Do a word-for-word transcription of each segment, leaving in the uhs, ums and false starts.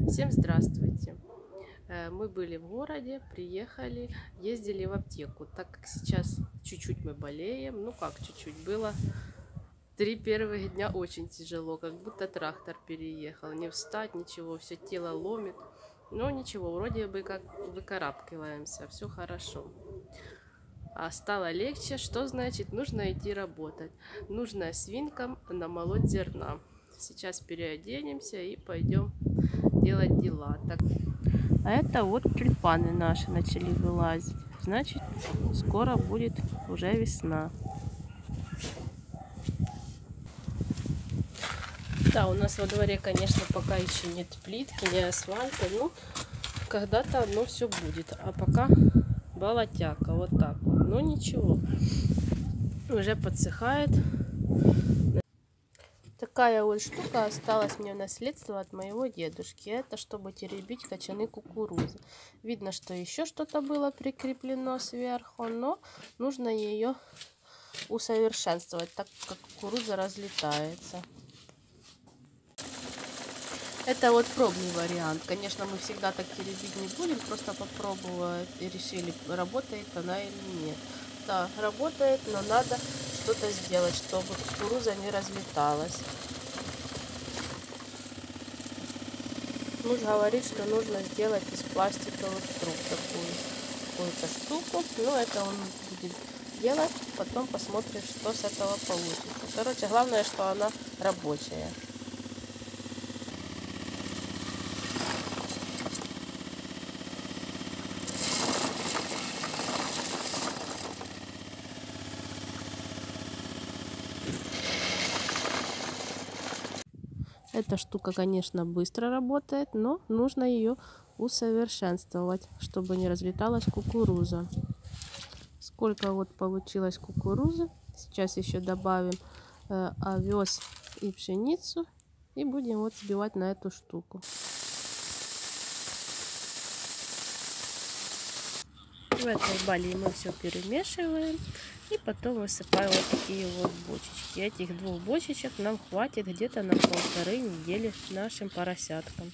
Всем здравствуйте! Мы были в городе, приехали, ездили в аптеку, так как сейчас чуть-чуть мы болеем. Ну как чуть-чуть, было три первых дня очень тяжело, как будто трактор переехал, не встать, ничего, все тело ломит. Но ничего, вроде бы как выкарабкиваемся, все хорошо. А стало легче, что значит? Нужно идти работать, нужно свинкам намолоть зерна. Сейчас переоденемся и пойдем делать дела. Так. А это вот тюльпаны наши начали вылазить. Значит, скоро будет уже весна. Да, у нас во дворе, конечно, пока еще нет плитки, не асфальта. Ну, когда-то оно все будет. А пока болотяка, вот так вот. Но ничего, уже подсыхает. Такая вот штука осталась мне в наследство от моего дедушки. Это чтобы теребить кочаны кукурузы. Видно, что еще что-то было прикреплено сверху, но нужно ее усовершенствовать, так как кукуруза разлетается. Это вот пробный вариант. Конечно, мы всегда так теребить не будем, просто попробовать и решили, работает она или нет. Да, работает, но надо что-то сделать, чтобы кукуруза не разлеталась. Муж говорит, что нужно сделать из пластиковых труб такую какую-то штуку. Ну, это он будет делать, потом посмотрим, что с этого получится. Короче, главное, что она рабочая. Эта штука, конечно, быстро работает, но нужно ее усовершенствовать, чтобы не разлеталась кукуруза. Сколько вот получилось кукурузы. Сейчас еще добавим э, овес и пшеницу и будем вот сбивать на эту штуку. В этой балии мы все перемешиваем и потом высыпаем вот такие вот бочечки. Этих двух бочечек нам хватит где-то на полторы недели нашим поросяткам.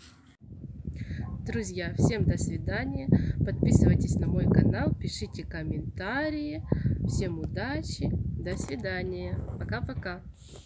Друзья, всем до свидания. Подписывайтесь на мой канал, пишите комментарии. Всем удачи. До свидания. Пока-пока.